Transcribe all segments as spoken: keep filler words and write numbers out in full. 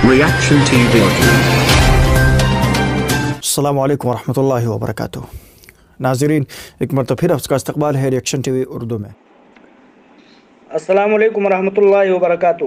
Reaction T V Urdu. السلام علیکم ورحمۃ اللہ وبرکاتہ۔ ناظرین، ایک مرتبہ پھر آپ کا استقبال ہے ریاکشن ٹی وی اردو میں۔ السلام علیکم ورحمۃ اللہ وبرکاتہ۔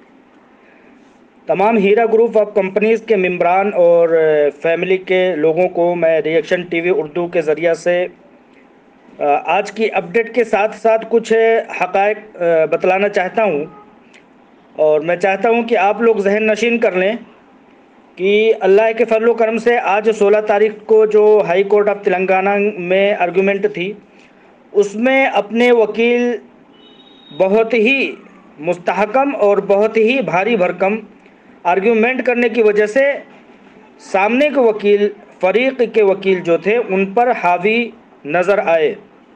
تمام ہیرا گروپ آف کمپنیز کے ممبران اور فیملی کے لوگوں کو میں ریاکشن ٹی وی اردو کے ذریعہ سے آج کی اپڈیٹ کے ساتھ ساتھ کچھ حقائق بتلانا چاہتا ہوں، اور میں چاہتا ہوں کہ آپ لوگ ذہن نشین کر لیں کہ اللہ کے فضل و کرم سے آج سولہ تاریخ کو جو ہائی کورٹ آف تلنگانہ میں آرگومنٹ تھی، اس میں اپنے وکیل بہت ہی مستحکم اور بہت ہی بھاری بھرکم آرگومنٹ کرنے کی وجہ سے سامنے کے وکیل فریق کے وکیل جو تھے ان پر حاوی نظر آئے۔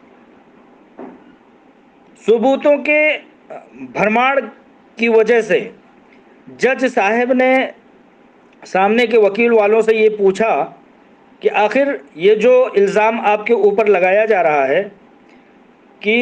ثبوتوں کے بھرماڑ کی وجہ سے جج صاحب نے سامنے کے وکیل والوں سے یہ پوچھا کہ آخر یہ جو الزام آپ کے اوپر لگایا جا رہا ہے کہ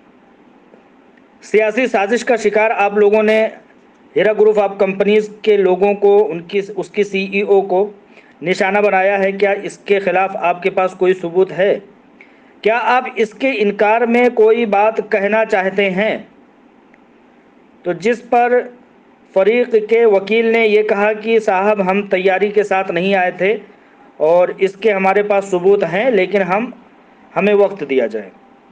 سیاسی سازش کا شکار آپ لوگوں نے ہیرا گروپ آف کمپنیز کے لوگوں کو، ان کی اس کی سی ای او کو نشانہ بنایا ہے، کیا اس کے خلاف آپ کے پاس کوئی ثبوت ہے؟ کیا آپ اس کے انکار میں کوئی بات کہنا چاہتے ہیں؟ تو جس پر فریق کے وکیل نے یہ کہا کہ صاحب ہم تیاری کے ساتھ نہیں آئے تھے اور اس کے ہمارے پاس ثبوت ہیں، لیکن ہم ہمیں وقت دیا جائے۔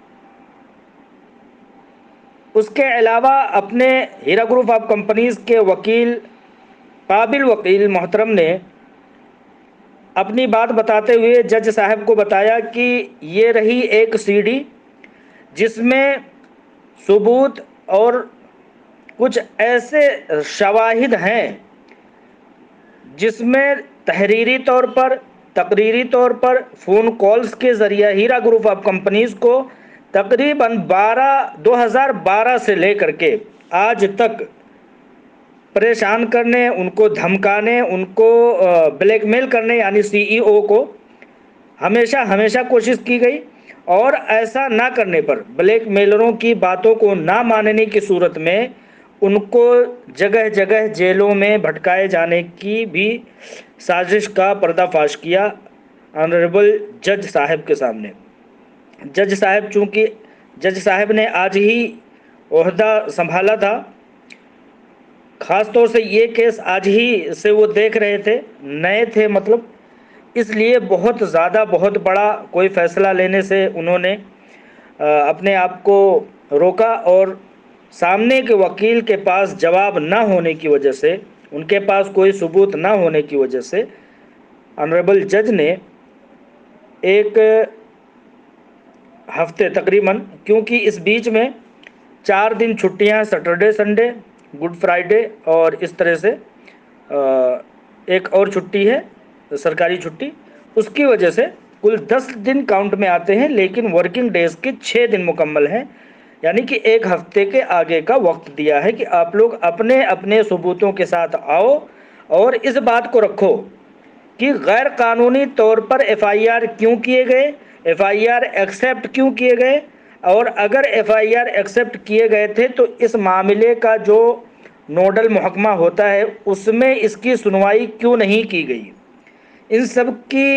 اس کے علاوہ اپنے ہیرا گروپ آف کمپنیز کے وکیل قابل وکیل محترم نے اپنی بات بتاتے ہوئے جج صاحب کو بتایا کہ یہ رہی ایک سی ڈی جس میں ثبوت اور کچھ ایسے شواہد ہیں جس میں تحریری طور پر، تقریری طور پر فون کالز کے ذریعہ ہیرا گروپ آف کمپنیز کو تقریباً بارہ دو ہزار بارہ سے لے کر کے آج تک پریشان کرنے، ان کو دھمکانے، ان کو بلیک میل کرنے، یعنی سی ای او کو ہمیشہ ہمیشہ کوشش کی گئی، اور ایسا نہ کرنے پر، بلیک میلروں کی باتوں کو نہ ماننے کی صورت میں ان کو جگہ جگہ جیلوں میں بھٹکائے جانے کی بھی سازش کا پردہ فاش کیا آنریبل جج صاحب کے سامنے۔ جج صاحب چونکہ جج صاحب نے آج ہی عہدہ سنبھالا تھا، خاص طور سے یہ کیس آج ہی سے وہ دیکھ رہے تھے، نئے تھے مطلب، اس لیے بہت زیادہ بہت بڑا کوئی فیصلہ لینے سے انہوں نے اپنے آپ کو روکا، اور سامنے کے وکیل کے پاس جواب نہ ہونے کی وجہ سے، ان کے پاس کوئی ثبوت نہ ہونے کی وجہ سے آنریبل جج نے ایک ہفتے تقریباً، کیونکہ اس بیچ میں چار دن چھٹیاں، سیٹرڈے سنڈے گڈ فرائیڈے اور اس طرح سے ایک اور چھٹی ہے سرکاری چھٹی، اس کی وجہ سے کل دس دن کاؤنٹ میں آتے ہیں، لیکن ورکنگ ڈیز کے چھ دن مکمل ہیں، یعنی کہ ایک ہفتے کے آگے کا وقت دیا ہے کہ آپ لوگ اپنے اپنے ثبوتوں کے ساتھ آؤ اور اس بات کو رکھو کہ غیر قانونی طور پر ایف آئی آر کیوں کیے گئے، ایف آئی آر ایکسیپٹ کیوں کیے گئے، اور اگر ایف آئی آر ایکسیپٹ کیے گئے تھے تو اس معاملے کا جو نوڈل محکمہ ہوتا ہے اس میں اس کی سنوائی کیوں نہیں کی گئی۔ ان سب کی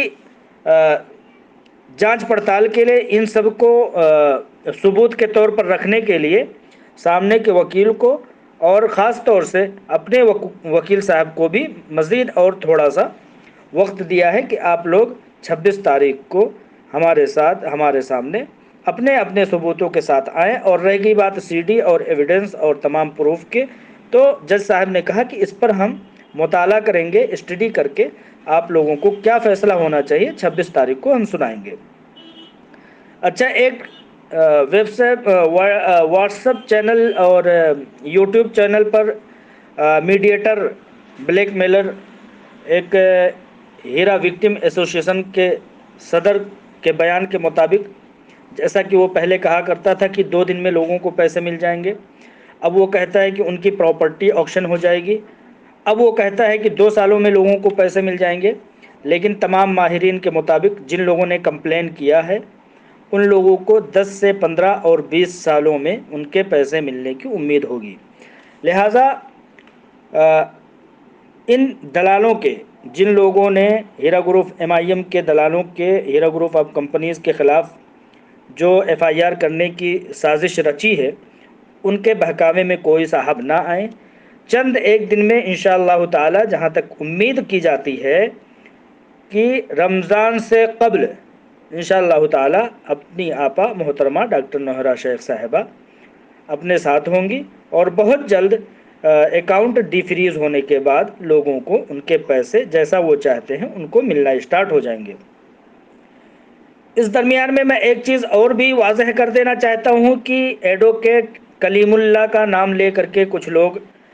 جانچ پڑتال کے لیے، ان سب کو ثبوت کے طور پر رکھنے کے لیے سامنے کے وکیل کو اور خاص طور سے اپنے وکیل صاحب کو بھی مزید اور تھوڑا سا وقت دیا ہے کہ آپ لوگ چھبیس تاریخ کو ہمارے ساتھ ہمارے سامنے اپنے اپنے ثبوتوں کے ساتھ آئیں۔ اور رہ گئی بات سی ڈی اور ایویڈنس اور تمام پروف کے، تو جج صاحب نے کہا کہ اس پر ہم مطالعہ کریں گے، اسٹڈی کر کے آپ لوگوں کو کیا فیصلہ ہونا چاہیے چھبیس تاریخ کو ہم سنائیں گے۔ اچھا، ایک website, WhatsApp channel اور یوٹیوب چینل پر میڈیٹر بلیک میلر، ایک ہیرا وکٹم ایسوسیشن کے صدر کے بیان کے مطابق، جیسا کہ وہ پہلے کہا کرتا تھا کہ دو دن میں لوگوں کو پیسے مل جائیں گے، اب وہ کہتا ہے کہ ان کی پراپرٹی آکشن ہو جائے گی، اب وہ کہتا ہے کہ دو سالوں میں لوگوں کو پیسے مل جائیں گے، لیکن تمام ماہرین کے مطابق جن لوگوں نے کمپلین کیا ہے ان لوگوں کو دس سے پندرہ اور بیس سالوں میں ان کے پیسے ملنے کی امید ہوگی۔ لہٰذا ان دلالوں کے، جن لوگوں نے ہیرا گروپ ایم آئی ایم کے دلالوں کے ہیرا گروپ آف کمپنیز کے خلاف جو ایف آئی آر کرنے کی سازش رچی ہے، ان کے بہکاوے میں کوئی صاحب نہ آئیں۔ چند ایک دن میں انشاءاللہ تعالی، جہاں تک امید کی جاتی ہے کہ رمضان سے قبل انشاءاللہ تعالی اپنی آپا محترمہ ڈاکٹر نوہرا شیخ صاحبہ اپنے ساتھ ہوں گی، اور بہت جلد اکاؤنٹ ڈی فریز ہونے کے بعد لوگوں کو ان کے پیسے جیسا وہ چاہتے ہیں ان کو ملنا اسٹارٹ ہو جائیں گے۔ اس درمیان میں میں ایک چیز اور بھی واضح کر دینا چاہتا ہوں کہ ایڈوکیٹ کلیم اللہ کا نام لے کر کے کچھ لوگ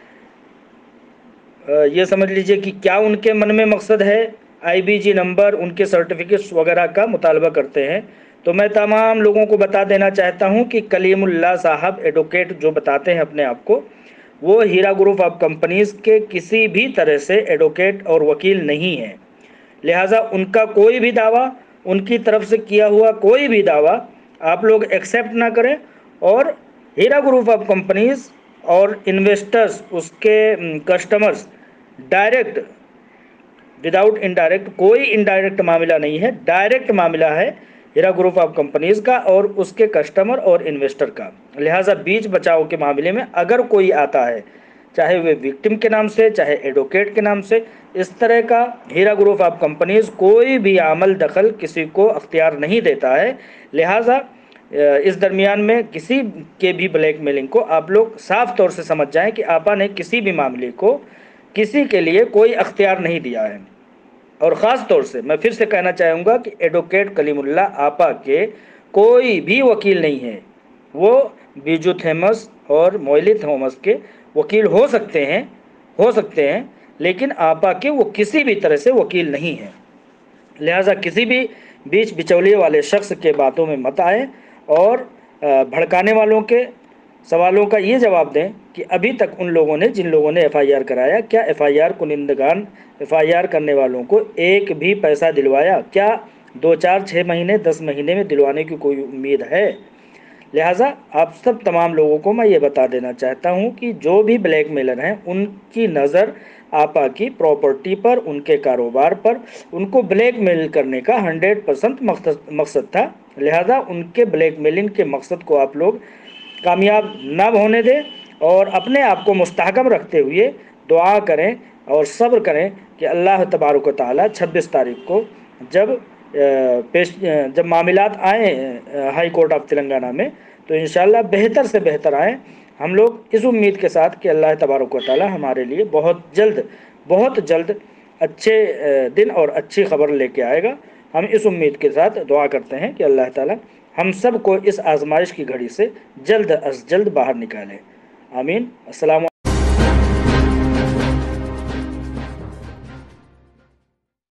یہ سمجھ لیجئے کہ کیا ان کے من میں مقصد ہے، آئی بی جی نمبر، ان کے سرٹیفکیٹس وغیرہ کا مطالبہ کرتے ہیں، تو میں تمام لوگوں کو بتا دینا چاہتا ہوں کہ کلیم اللہ صاحب ایڈوکیٹ جو بتاتے ہیں اپنے آپ کو، وہ ہیرا گروپ آف کمپنیز کے کسی بھی طرح سے ایڈوکیٹ اور وکیل نہیں ہیں، لہٰذا ان کا کوئی بھی دعویٰ، ان کی طرف سے کیا ہوا کوئی بھی دعویٰ آپ لوگ ایکسیپٹ نہ کریں، اور ہیرا گروپ آف کمپنیز اور انویسٹرز، اس کے کسٹمرز، ڈائریکٹ وداؤٹ انڈائریکٹ، کوئی انڈائریکٹ معاملہ نہیں ہے، ڈائریکٹ معاملہ ہے ہیرا گروپ آف کمپنیز کا اور اس کے کسٹمر اور انویسٹر کا، لہٰذا بیچ بچاؤ کے معاملے میں اگر کوئی آتا ہے، چاہے وہ وکٹم کے نام سے، چاہے ایڈوکیٹ کے نام سے، اس طرح کا ہیرا گروپ آف کمپنیز کوئی بھی عمل دخل کسی کو اختیار نہیں دیتا ہے، لہٰذا اس درمیان میں کسی کے بھی بلیک میلنگ کو آپ لوگ صاف طور سے سمجھ جائیں کہ آپا نے کسی بھی معاملے کو کسی کے لیے کوئی اختیار نہیں دیا ہے۔ اور خاص طور سے میں پھر سے کہنا چاہوں گا کہ ایڈوکیٹ کلیم اللہ آپا کے کوئی بھی وکیل نہیں ہے، وہ بیجو تھیمس اور موئلی تھومس کے وکیل ہو سکتے ہیں ہو سکتے ہیں لیکن آپا کے وہ کسی بھی طرح سے وکیل نہیں ہیں، لہٰذا کسی بھی بیچ بچولیے والے شخص کے باتوں میں مت آئیں، اور بھڑکانے والوں کے سوالوں کا یہ جواب دیں کہ ابھی تک ان لوگوں نے، جن لوگوں نے ایف آئی آر کرایا، کیا ایف آئی آر کنندگان، ایف آئی آر کرنے والوں کو ایک بھی پیسہ دلوایا؟ کیا دو چار چھ مہینے دس مہینے میں دلوانے کی کوئی امید ہے؟ لہٰذا آپ سب تمام لوگوں کو میں یہ بتا دینا چاہتا ہوں کہ جو بھی بلیک میلر ہیں ان کی نظر آپا کی پراپرٹی پر، ان کے کاروبار پر، ان کو بلیک میل کرنے کا ہنڈریڈ پرسنٹ مقصد تھا، لہٰذا ان کے بلیک میلنگ کے مقصد کو آپ لوگ کامیاب نہ ہونے دیں، اور اپنے آپ کو مستحکم رکھتے ہوئے دعا کریں اور صبر کریں کہ اللہ تبارک و تعالیٰ چھبیس تاریخ کو جب پیش جب معاملات آئیں ہائی کورٹ آف تلنگانہ میں، تو انشاءاللہ بہتر سے بہتر آئیں۔ ہم لوگ اس امید کے ساتھ کہ اللہ تبارک و تعالیٰ ہمارے لیے بہت جلد بہت جلد اچھے دن اور اچھی خبر لے کے آئے گا، ہم اس امید کے ساتھ دعا کرتے ہیں کہ اللہ تعالیٰ ہم سب کو اس آزمائش کی گھڑی سے جلد از جلد باہر نکالے، آمین۔ السلام